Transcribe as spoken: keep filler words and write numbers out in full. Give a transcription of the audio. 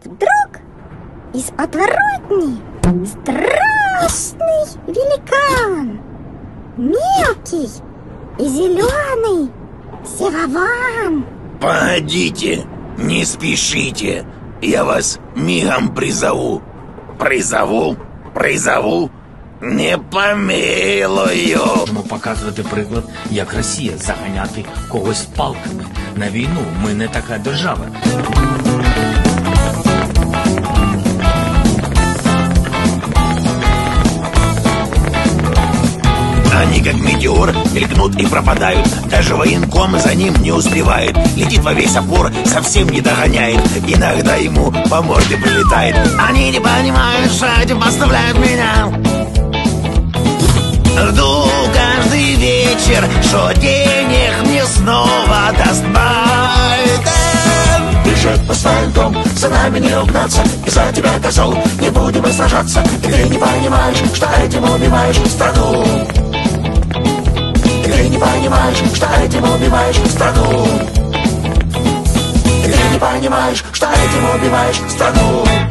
Вдруг из подворотни страшный великан, мелкий и зеленый Севован. Погодите, не спешите, я вас мигом призову. Призову, призову, не помилую. Будемо показувати приклад, як Росія заганяти когось палками. На війну ми не така держава. Они как метеор мелькнут и пропадают. Даже военком за ним не успевает. Летит во весь опор, совсем не догоняет. Иногда ему по морде прилетает. Они не понимают, что этим поставляют меня. Жду каждый вечер, что денег мне снова даст Байден. Бежит по асфальтом, за нами не угнаться. Из-за тебя, козел, не будем мы сражаться. Ты не понимаешь, что этим убиваешь страну. Ты не понимаешь, что этим убиваешь страну. Ты не понимаешь, что этим убиваешь страну.